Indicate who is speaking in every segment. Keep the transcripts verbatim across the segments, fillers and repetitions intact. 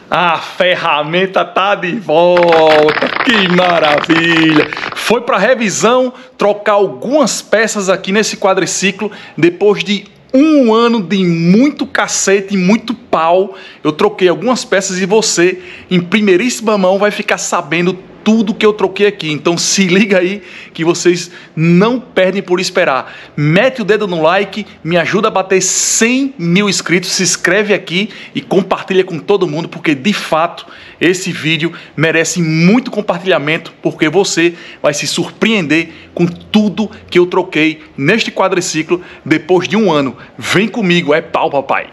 Speaker 1: A ferramenta tá de volta, que maravilha! Foi para revisão, trocar algumas peças aqui nesse quadriciclo, depois de um ano de muito cacete e muito pau. Eu troquei algumas peças e você, em primeiríssima mão, vai ficar sabendo tudo que eu troquei aqui. Então se liga aí que vocês não perdem por esperar. Mete o dedo no like, me ajuda a bater cem mil inscritos, se inscreve aqui e compartilha com todo mundo, porque de fato esse vídeo merece muito compartilhamento, porque você vai se surpreender com tudo que eu troquei neste quadriciclo depois de um ano. Vem comigo, é pau, papai!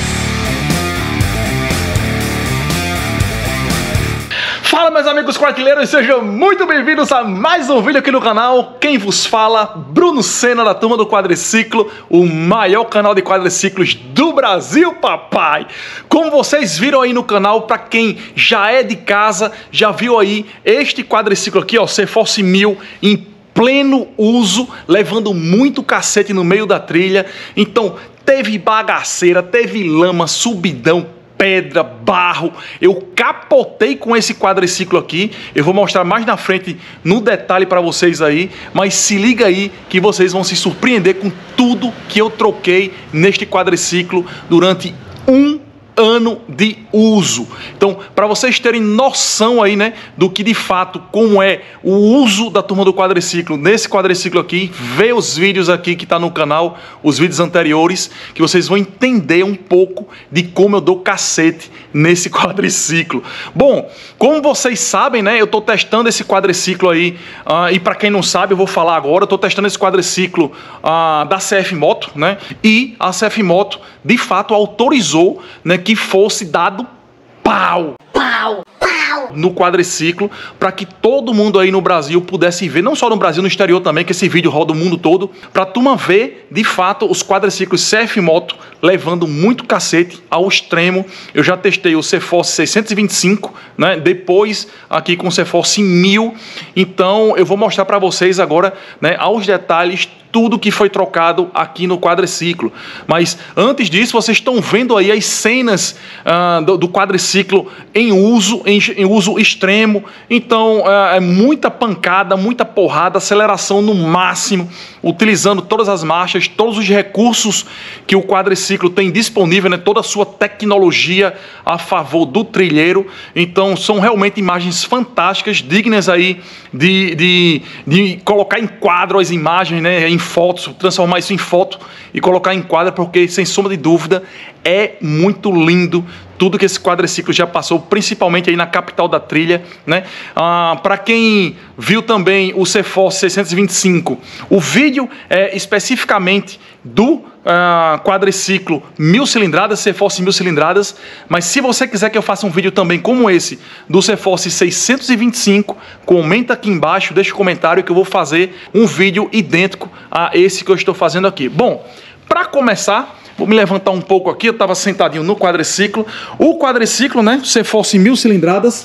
Speaker 1: Fala, meus amigos quartileiros, sejam muito bem-vindos a mais um vídeo aqui no canal. Quem vos fala, Bruno Senna, da Turma do Quadriciclo, o maior canal de quadriciclos do Brasil, papai. Como vocês viram aí no canal, para quem já é de casa, já viu aí este quadriciclo aqui, ó, C-Force mil, em pleno uso, levando muito cacete no meio da trilha. Então, teve bagaceira, teve lama, subidão, pedra, barro. Eu capotei com esse quadriciclo aqui. Eu vou mostrar mais na frente no detalhe para vocês aí, mas se liga aí que vocês vão se surpreender com tudo que eu troquei neste quadriciclo durante um ano de uso. Então, para vocês terem noção aí, né, do que de fato, como é o uso da Turma do Quadriciclo nesse quadriciclo aqui, vê os vídeos aqui que tá no canal, os vídeos anteriores, que vocês vão entender um pouco de como eu dou cacete nesse quadriciclo. Bom, como vocês sabem, né, eu tô testando esse quadriciclo aí, uh, e para quem não sabe, eu vou falar agora, eu tô testando esse quadriciclo uh, da C F Moto, né, e a C F Moto, de fato, autorizou, né, que fosse dado pau, pau, pau no quadriciclo, para que todo mundo aí no Brasil pudesse ver, não só no Brasil, no exterior também, que esse vídeo roda o mundo todo, para a turma ver, de fato, os quadriciclos C F Moto levando muito cacete ao extremo. Eu já testei o C-Force seiscentos e vinte e cinco, né, depois aqui com o C-Force mil, então eu vou mostrar para vocês agora, né, aos detalhes, tudo que foi trocado aqui no quadriciclo. Mas antes disso, vocês estão vendo aí as cenas uh, do, do quadriciclo em uso, em, em uso extremo. Então uh, é muita pancada, muita porrada, aceleração no máximo, utilizando todas as marchas, todos os recursos que o quadriciclo tem disponível, né, toda a sua tecnologia a favor do trilheiro. Então são realmente imagens fantásticas, dignas aí de, de, de colocar em quadro as imagens, né, em fotos, transformar isso em foto e colocar em quadro, porque sem sombra de dúvida é muito lindo tudo que esse quadriciclo já passou, principalmente aí na capital da trilha, né? Ah, para quem viu também o C-Force seiscentos e vinte e cinco, o vídeo é especificamente do ah, quadriciclo mil cilindradas, C-Force mil cilindradas, mas se você quiser que eu faça um vídeo também como esse, do C-Force seiscentos e vinte e cinco, comenta aqui embaixo, deixa um comentário que eu vou fazer um vídeo idêntico a esse que eu estou fazendo aqui. Bom, para começar, vou me levantar um pouco aqui, eu estava sentadinho no quadriciclo. O quadriciclo, né, C-Force mil cilindradas,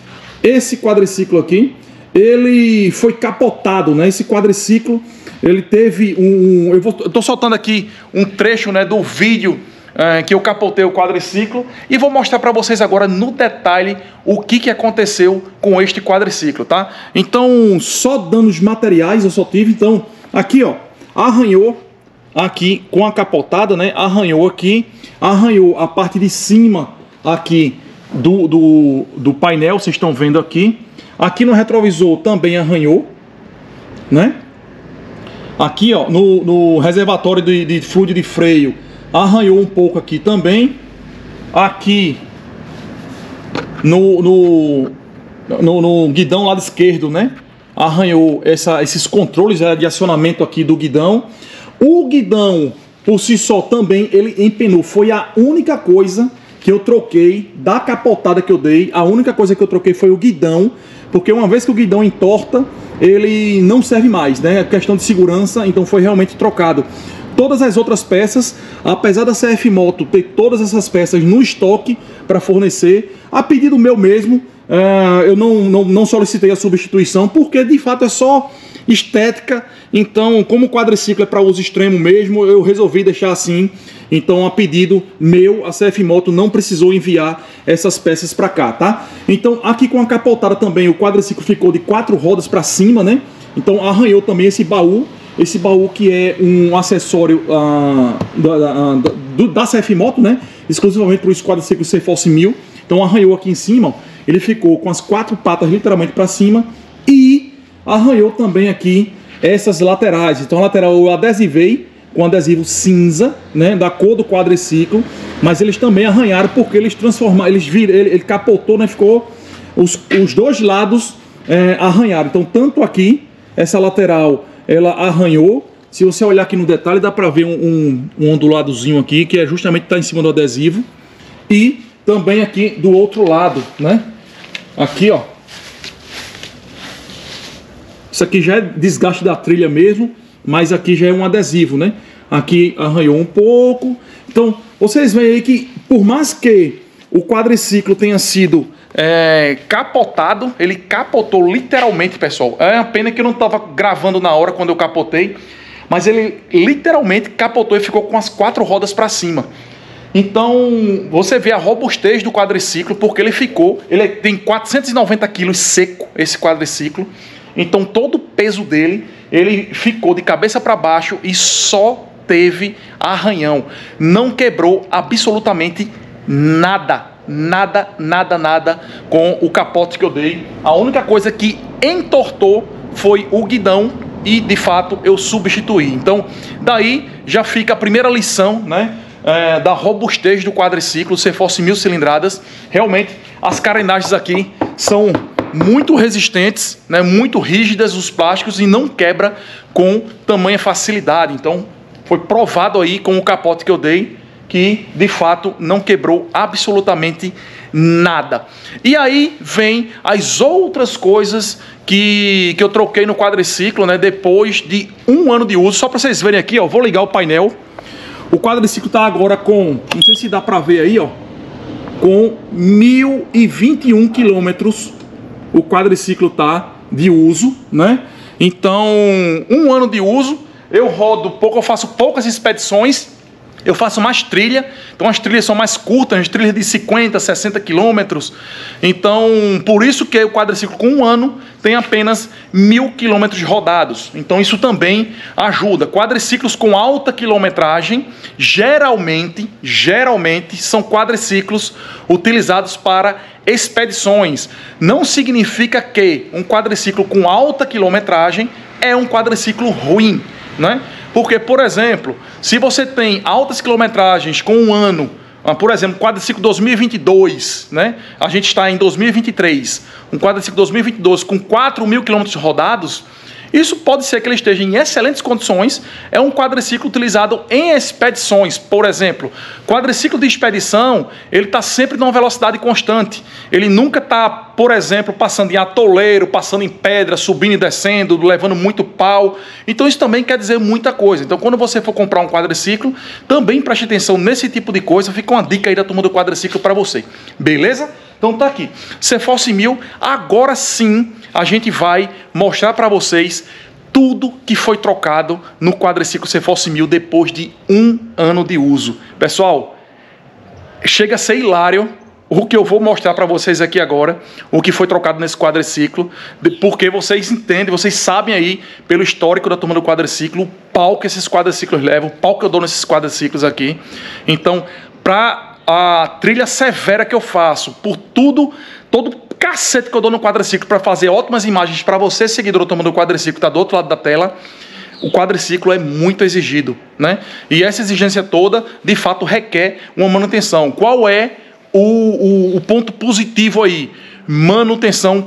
Speaker 1: esse quadriciclo aqui, ele foi capotado, né, esse quadriciclo, ele teve um... Eu estou soltando aqui um trecho, né, do vídeo é, que eu capotei o quadriciclo e vou mostrar para vocês agora no detalhe o que, que aconteceu com este quadriciclo, tá? Então, só danos materiais eu só tive, então, aqui, ó, arranhou aqui com a capotada, né? Arranhou aqui, arranhou a parte de cima aqui do, do, do painel, vocês estão vendo aqui. Aqui no retrovisor também arranhou, né? Aqui, ó, no, no reservatório de, de fluido de freio, arranhou um pouco aqui também. Aqui no, no, no, no guidão lado esquerdo, né? Arranhou essa, esses controles de acionamento aqui do guidão. O guidão, por si só, também ele empenou. Foi a única coisa que eu troquei da capotada que eu dei. A única coisa que eu troquei foi o guidão, porque uma vez que o guidão entorta, ele não serve mais, né? É questão de segurança, então foi realmente trocado. Todas as outras peças, apesar da C F Moto ter todas essas peças no estoque para fornecer, a pedido meu mesmo, uh, eu não, não, não solicitei a substituição, porque de fato é só estética. Então, como o quadriciclo é para uso extremo mesmo, eu resolvi deixar assim. Então, a pedido meu, a C F Moto não precisou enviar essas peças para cá, tá? Então, aqui com a capotada também, o quadriciclo ficou de quatro rodas para cima, né? Então, arranhou também esse baú. Esse baú que é um acessório uh, da, da, da, da C F Moto, né? Exclusivamente para o quadriciclo C-Force mil. Então, arranhou aqui em cima, ó. Ele ficou com as quatro patas literalmente para cima e arranhou também aqui essas laterais. Então, a lateral eu adesivei com adesivo cinza, né, da cor do quadriciclo, mas eles também arranharam porque eles transformaram, eles viram, ele, ele capotou, né, ficou os, os dois lados é, arranharam. Então, tanto aqui, essa lateral, ela arranhou. Se você olhar aqui no detalhe, dá para ver um, um, um onduladozinho aqui, que é justamente está em cima do adesivo. E também aqui do outro lado, né, aqui, ó. Isso aqui já é desgaste da trilha mesmo, mas aqui já é um adesivo, né? Aqui arranhou um pouco. Então, vocês veem aí que, por mais que o quadriciclo tenha sido é, capotado, ele capotou literalmente, pessoal. É uma pena que eu não estava gravando na hora quando eu capotei, mas ele literalmente capotou e ficou com as quatro rodas para cima. Então, você vê a robustez do quadriciclo, porque ele ficou, ele tem quatrocentos e noventa quilos seco, esse quadriciclo. Então, todo o peso dele, ele ficou de cabeça para baixo e só teve arranhão. Não quebrou absolutamente nada, nada, nada, nada com o capote que eu dei. A única coisa que entortou foi o guidão e, de fato, eu substituí. Então, daí já fica a primeira lição, né? É, da robustez do quadriciclo, se fosse mil cilindradas. Realmente, as carenagens aqui são muito resistentes, né, muito rígidas os plásticos e não quebra com tamanha facilidade. Então, foi provado aí com o capote que eu dei que, de fato, não quebrou absolutamente nada. E aí vem as outras coisas que, que eu troquei no quadriciclo, né, depois de um ano de uso. Só para vocês verem aqui, ó, vou ligar o painel. O quadriciclo está agora com, não sei se dá para ver aí, ó, com mil e vinte e um quilômetros. O quadriciclo tá de uso, né? Então, um ano de uso, eu rodo pouco, eu faço poucas expedições, eu faço mais trilha, então as trilhas são mais curtas, as trilhas de cinquenta, sessenta quilômetros. Então, por isso que o quadriciclo com um ano tem apenas mil quilômetros rodados. Então, isso também ajuda. Quadriciclos com alta quilometragem, geralmente, geralmente são quadriciclos utilizados para expedições. Não significa que um quadriciclo com alta quilometragem é um quadriciclo ruim, né? Porque, por exemplo, se você tem altas quilometragens com um ano, por exemplo, quadriciclo dois mil e vinte e dois, né? A gente está em dois mil e vinte e três, um quadriciclo dois mil e vinte e dois com quatro mil quilômetros rodados, isso pode ser que ele esteja em excelentes condições, é um quadriciclo utilizado em expedições. Por exemplo, quadriciclo de expedição, ele está sempre numa velocidade constante. Ele nunca está, por exemplo, passando em atoleiro, passando em pedra, subindo e descendo, levando muito pau. Então isso também quer dizer muita coisa. Então quando você for comprar um quadriciclo, também preste atenção nesse tipo de coisa. Fica uma dica aí da turma do quadriciclo para você. Beleza? Então tá aqui. C-Force mil, agora sim a gente vai mostrar para vocês tudo que foi trocado no quadriciclo C-Force mil depois de um ano de uso. Pessoal, chega a ser hilário o que eu vou mostrar para vocês aqui agora, o que foi trocado nesse quadriciclo, porque vocês entendem, vocês sabem aí, pelo histórico da turma do quadriciclo, o pau que esses quadriciclos levam, o pau que eu dou nesses quadriciclos aqui. Então, para a trilha severa que eu faço, por tudo, todo cacete que eu dou no quadriciclo para fazer ótimas imagens para você, seguidor da turma do quadriciclo, que está do outro lado da tela, o quadriciclo é muito exigido, né? E essa exigência toda, de fato, requer uma manutenção. Qual é o, o, o ponto positivo aí? Manutenção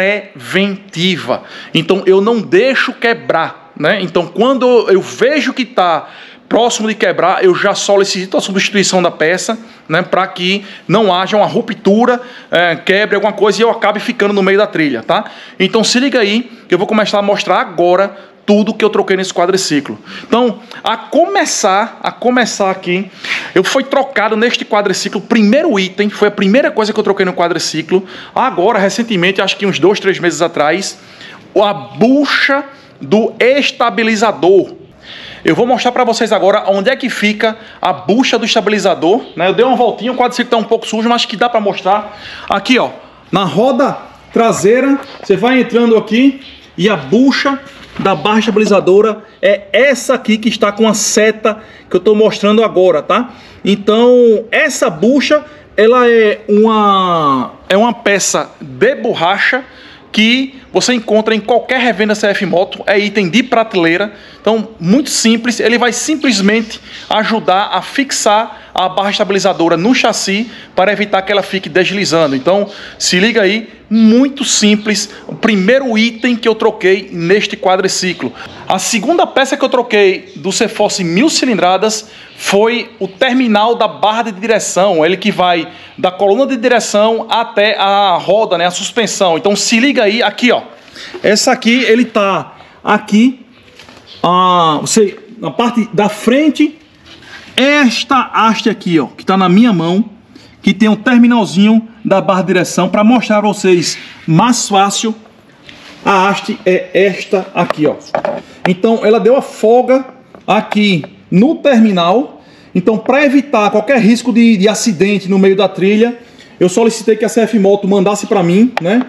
Speaker 1: preventiva. Então, eu não deixo quebrar, né? Então, quando eu vejo que está próximo de quebrar, eu já solicito a substituição da peça, né, para que não haja uma ruptura, é, quebre alguma coisa e eu acabe ficando no meio da trilha, tá? Então se liga aí, que eu vou começar a mostrar agora tudo que eu troquei nesse quadriciclo. Então, a começar, a começar aqui, eu fui trocado neste quadriciclo, o primeiro item, foi a primeira coisa que eu troquei no quadriciclo, agora, recentemente, acho que uns dois, três meses atrás, a bucha do estabilizador. Eu vou mostrar para vocês agora onde é que fica a bucha do estabilizador, né? Eu dei uma voltinha, o quadriciclo está um pouco sujo, mas que dá para mostrar. Aqui, ó, na roda traseira, você vai entrando aqui e a bucha da barra estabilizadora é essa aqui que está com a seta que eu estou mostrando agora, tá? Então, essa bucha, ela é uma, é uma peça de borracha que você encontra em qualquer revenda C F Moto, é item de prateleira, então muito simples, ele vai simplesmente ajudar a fixar a barra estabilizadora no chassi para evitar que ela fique deslizando. Então se liga aí, muito simples, o primeiro item que eu troquei neste quadriciclo. A segunda peça que eu troquei do C-Force mil cilindradas foi o terminal da barra de direção, ele que vai da coluna de direção até a roda, né, a suspensão. Então se liga aí, aqui ó, essa aqui ele tá aqui, ah, você, na parte da frente, esta haste aqui ó, que tá na minha mão, que tem um terminalzinho da barra de direção, para mostrar a vocês mais fácil, a haste é esta aqui ó. Então ela deu a folga aqui no terminal. Então, para evitar qualquer risco de, de acidente no meio da trilha, eu solicitei que a C F Moto mandasse para mim, né,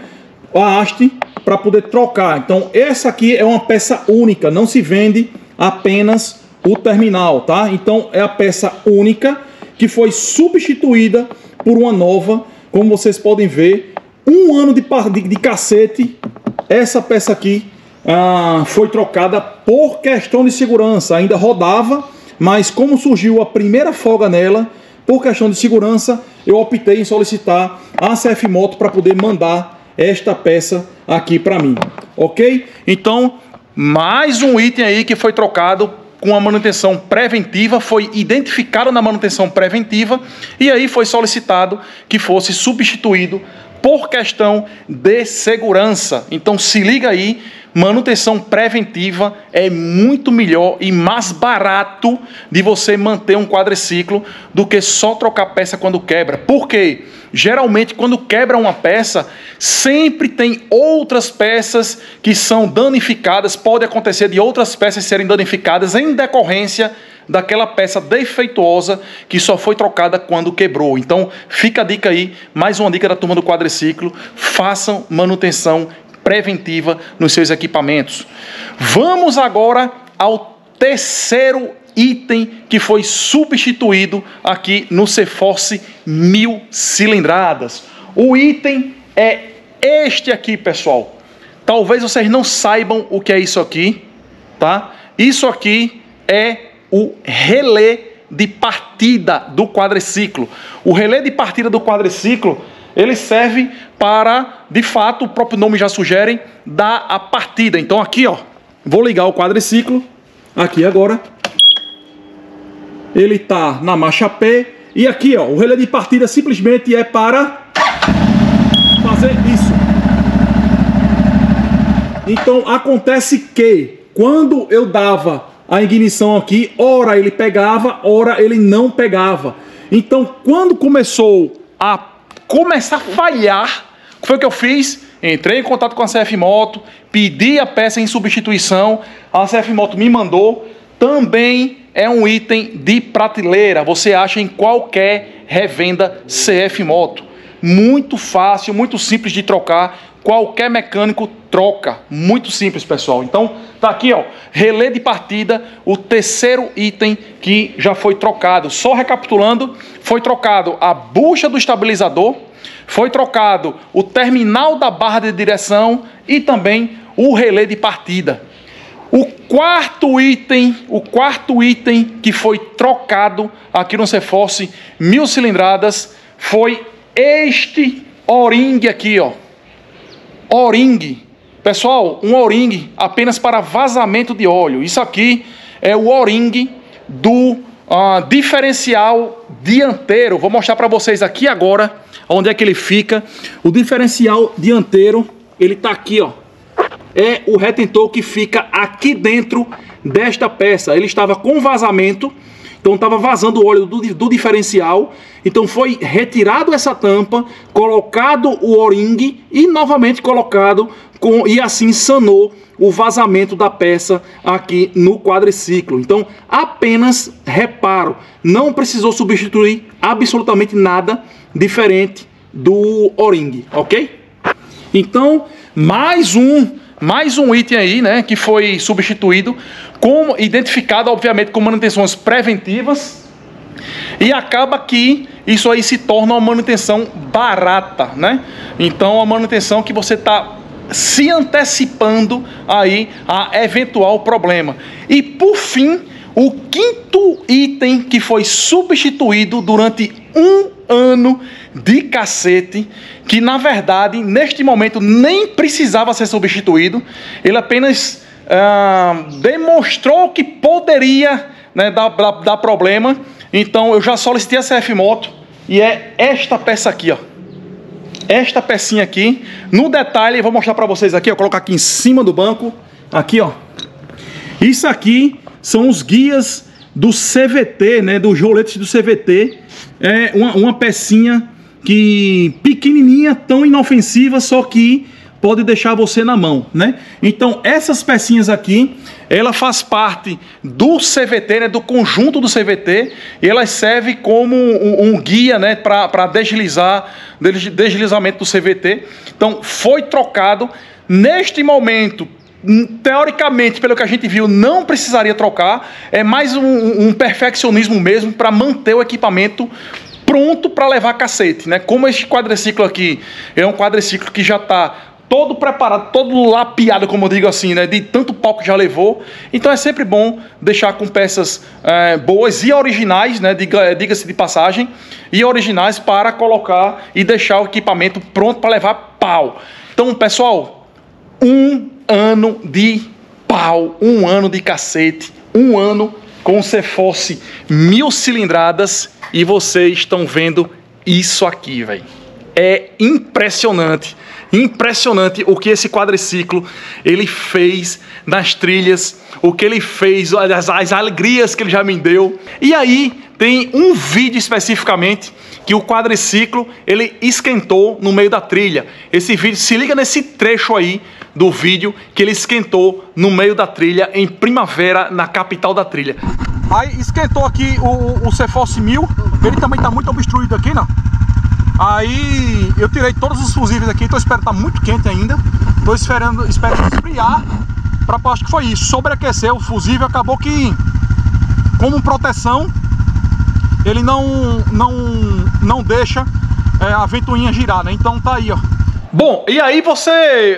Speaker 1: a haste para poder trocar. Então, essa aqui é uma peça única, não se vende apenas o terminal, tá? Então, é a peça única que foi substituída por uma nova, como vocês podem ver, um ano de, de, de cacete. Essa peça aqui ah, foi trocada por questão de segurança, ainda rodava, mas como surgiu a primeira folga nela, por questão de segurança, eu optei em solicitar a C F Moto para poder mandar esta peça aqui para mim, ok? Então, mais um item aí que foi trocado com a manutenção preventiva, foi identificado na manutenção preventiva e aí foi solicitado que fosse substituído por questão de segurança. Então se liga aí, manutenção preventiva é muito melhor e mais barato de você manter um quadriciclo do que só trocar peça quando quebra. Por quê? Geralmente quando quebra uma peça, sempre tem outras peças que são danificadas, pode acontecer de outras peças serem danificadas em decorrência daquela peça defeituosa que só foi trocada quando quebrou. Então fica a dica aí, mais uma dica da turma do quadriciclo, façam manutenção preventiva nos seus equipamentos. Vamos agora ao terceiro item que foi substituído aqui no C-Force mil cilindradas. O item é este aqui, pessoal. Talvez vocês não saibam o que é isso aqui, tá? Isso aqui é o relé de partida do quadriciclo. O relé de partida do quadriciclo, ele serve para, de fato, o próprio nome já sugere, dar a partida. Então aqui, ó, vou ligar o quadriciclo, aqui agora. Ele tá na marcha P. E aqui, ó, o relé de partida simplesmente é para fazer isso. Então acontece que, quando eu dava a ignição aqui, ora ele pegava, ora ele não pegava. Então, quando começou a começar a falhar, o que foi que eu fiz? Entrei em contato com a C F Moto, pedi a peça em substituição, a C F Moto me mandou. Também é um item de prateleira, você acha em qualquer revenda C F Moto. Muito fácil, muito simples de trocar. Qualquer mecânico troca, muito simples, pessoal. Então tá aqui, ó, relé de partida, o terceiro item que já foi trocado. Só recapitulando, foi trocado a bucha do estabilizador, foi trocado o terminal da barra de direção e também o relé de partida. O quarto item, o quarto item que foi trocado aqui no C-Force mil cilindradas foi este O-ring aqui, ó. O-ring, pessoal, um O-ring apenas para vazamento de óleo. Isso aqui é o O-ring do uh, diferencial dianteiro. Vou mostrar para vocês aqui agora onde é que ele fica. O diferencial dianteiro, ele tá aqui, ó. É o retentor que fica aqui dentro desta peça. Ele estava com vazamento Então estava vazando o óleo do, do diferencial. Então foi retirado essa tampa, colocado o O-ring e novamente colocado com, e assim sanou o vazamento da peça aqui no quadriciclo. Então apenas reparo, não precisou substituir absolutamente nada diferente do O-ring, ok? Então mais um mais um item aí, né, que foi substituído, com, identificado obviamente com manutenções preventivas, e acaba que isso aí se torna uma manutenção barata, né? Então a manutenção que você está se antecipando aí a eventual problema. E por fim, o quinto item que foi substituído durante um ano de cacete, que na verdade neste momento nem precisava ser substituído, ele apenas ah, demonstrou que poderia, né, dar, dar, dar problema. Então eu já solicitei a C F Moto e é esta peça aqui, ó. Esta pecinha aqui, no detalhe, vou mostrar para vocês aqui, ó, colocar aqui em cima do banco, aqui, ó. Isso aqui são os guias do C V T, né, dos roletes do C V T. É uma, uma pecinha que pequenininha, tão inofensiva, só que pode deixar você na mão, né? Então essas pecinhas aqui, ela faz parte do C V T, né, do conjunto do C V T, e elas servem como um, um guia, né, para deslizar, deslizamento do C V T. Então foi trocado. Neste momento, teoricamente, pelo que a gente viu, não precisaria trocar. É mais um, um perfeccionismo mesmo para manter o equipamento pronto para levar cacete, né? Como este quadriciclo aqui é um quadriciclo que já está todo preparado, todo lapiado, como eu digo assim, né, de tanto pau que já levou. Então é sempre bom deixar com peças é, boas e originais, né, diga-se de passagem, e originais para colocar e deixar o equipamento pronto para levar pau. Então, pessoal, um ano de pau, um ano de cacete, um ano com Ceforce mil cilindradas, e vocês estão vendo isso aqui, velho. É impressionante, impressionante o que esse quadriciclo ele fez nas trilhas, o que ele fez, as, as alegrias que ele já me deu. E aí tem um vídeo especificamente que o quadriciclo ele esquentou no meio da trilha. Esse vídeo, se liga nesse trecho aí do vídeo que ele esquentou no meio da trilha em Primavera, na capital da trilha. Aí esquentou aqui o, o Ceforce mil, ele também está muito obstruído aqui, não? Aí eu tirei todos os fusíveis aqui, estou esperando, tá muito quente ainda. Estou esperando, esperando esfriar, para acho que foi isso, sobreaqueceu o fusível, acabou que, como proteção, ele não, não, não deixa é, a ventoinha girar, né? Então tá aí, ó. Bom, e aí você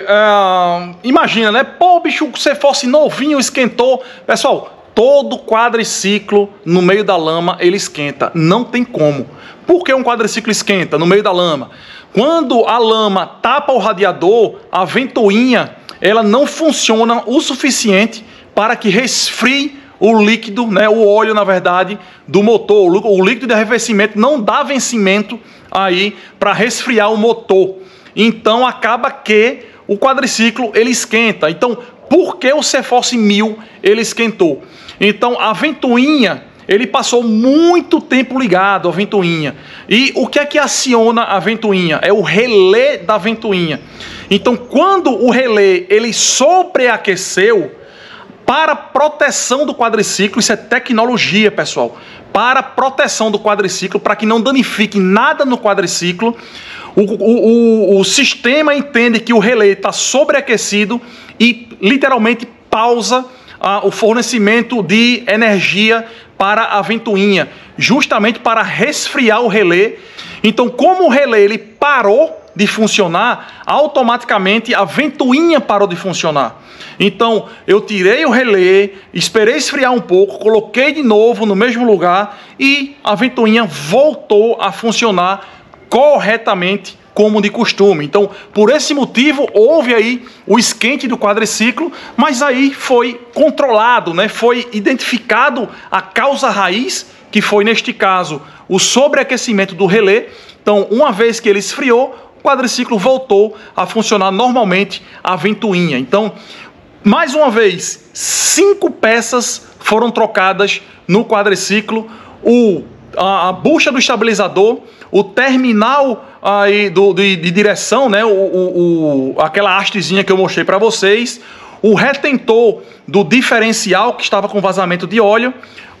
Speaker 1: é, imagina, né? Pô, bicho, o Ceforce novinho esquentou. Pessoal, todo quadriciclo no meio da lama ele esquenta, não tem como. Por que um quadriciclo esquenta no meio da lama? Quando a lama tapa o radiador, a ventoinha ela não funciona o suficiente para que resfrie o líquido, né, o óleo na verdade, do motor. O líquido de arrefecimento não dá vencimento aí para resfriar o motor. Então acaba que o quadriciclo ele esquenta. Então por que o Ceforce mil ele esquentou? Então a ventoinha, ele passou muito tempo ligado, a ventoinha. E o que é que aciona a ventoinha? É o relé da ventoinha. Então quando o relé ele sobreaqueceu, para proteção do quadriciclo, isso é tecnologia, pessoal, para proteção do quadriciclo, para que não danifique nada no quadriciclo, o, o, o, o sistema entende que o relé está sobreaquecido e literalmente pausa ah, o fornecimento de energia para a ventoinha, justamente para resfriar o relé. Então, como o relé ele parou de funcionar, automaticamente a ventoinha parou de funcionar. Então eu tirei o relé, esperei esfriar um pouco, coloquei de novo no mesmo lugar e a ventoinha voltou a funcionar corretamente como de costume. Então por esse motivo houve aí o esquente do quadriciclo, mas aí foi controlado, né? Foi identificado a causa raiz, que foi neste caso o sobreaquecimento do relé. Então uma vez que ele esfriou, o quadriciclo voltou a funcionar normalmente a ventoinha. Então Mais uma vez, cinco peças foram trocadas no quadriciclo, o, a, a bucha do estabilizador, o terminal aí do, de, de direção, né, o, o, o, aquela hastezinha que eu mostrei para vocês, o retentor do diferencial que estava com vazamento de óleo,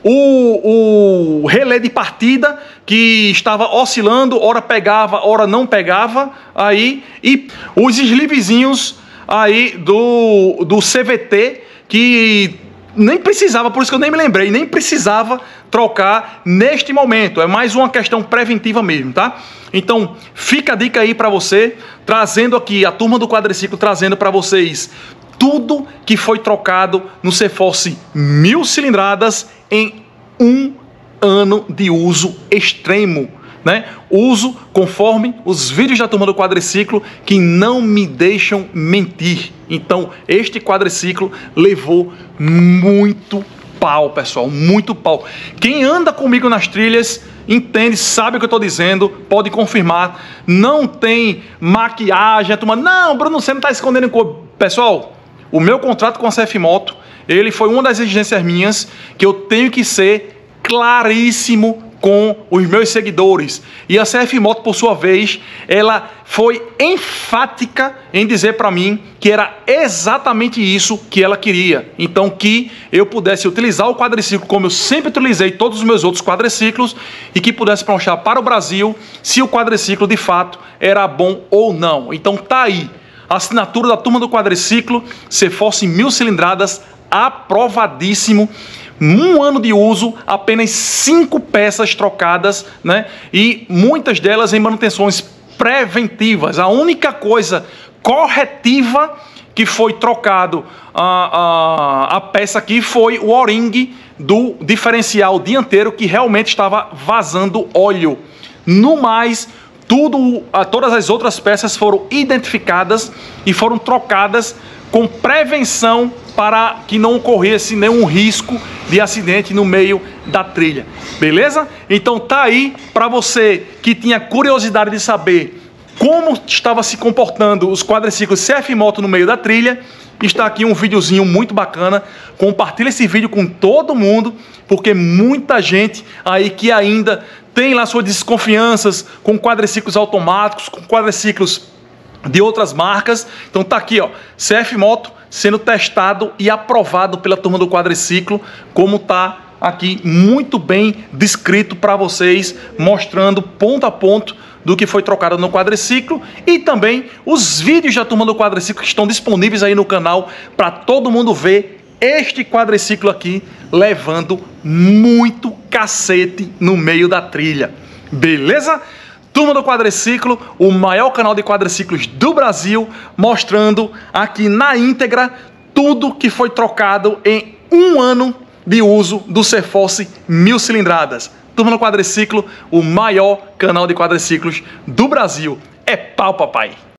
Speaker 1: o, o relé de partida que estava oscilando, ora pegava, ora não pegava, aí, e os sleevezinhos aí do, do C V T que nem precisava, por isso que eu nem me lembrei, nem precisava trocar neste momento. É mais uma questão preventiva mesmo, tá? Então, fica a dica aí para você, trazendo aqui a turma do quadriciclo, trazendo para vocês tudo que foi trocado no CForce mil cilindradas em um ano de uso extremo, né? Uso conforme os vídeos da turma do quadriciclo que não me deixam mentir. Então, este quadriciclo levou muito pau, pessoal, muito pau. Quem anda comigo nas trilhas entende, sabe o que eu estou dizendo, pode confirmar. Não tem maquiagem, a turma, não, Bruno, você não está escondendo cor. Pessoal, o meu contrato com a C F Moto, ele foi uma das exigências minhas, que eu tenho que ser claríssimo com os meus seguidores. E a C F Moto, por sua vez, ela foi enfática em dizer para mim que era exatamente isso que ela queria. Então, que eu pudesse utilizar o quadriciclo como eu sempre utilizei todos os meus outros quadriciclos e que pudesse mostrar para o Brasil se o quadriciclo de fato era bom ou não. Então tá aí a assinatura da turma do quadriciclo, CForce mil cilindradas, aprovadíssimo. Um ano de uso, apenas cinco peças trocadas, né? E muitas delas em manutenções preventivas. A única coisa corretiva que foi trocado a, a, a peça aqui foi o O-ring do diferencial dianteiro, que realmente estava vazando óleo. No mais, tudo, todas as outras peças foram identificadas e foram trocadas com prevenção para que não ocorresse nenhum risco de acidente no meio da trilha, beleza? Então tá aí para você que tinha curiosidade de saber como estava se comportando os quadriciclos C F Moto no meio da trilha. Está aqui um videozinho muito bacana. Compartilha esse vídeo com todo mundo, porque muita gente aí que ainda tem lá suas desconfianças com quadriciclos automáticos, com quadriciclos de outras marcas. Então tá aqui, ó, C F Moto sendo testado e aprovado pela turma do quadriciclo, como tá aqui muito bem descrito para vocês, mostrando ponto a ponto do que foi trocado no quadriciclo e também os vídeos da turma do quadriciclo que estão disponíveis aí no canal para todo mundo ver este quadriciclo aqui levando muito cacete no meio da trilha, beleza? Turma do Quadriciclo, o maior canal de quadriciclos do Brasil, mostrando aqui na íntegra tudo que foi trocado em um ano de uso do CForce mil cilindradas. Turma do Quadriciclo, o maior canal de quadriciclos do Brasil. É pau, papai!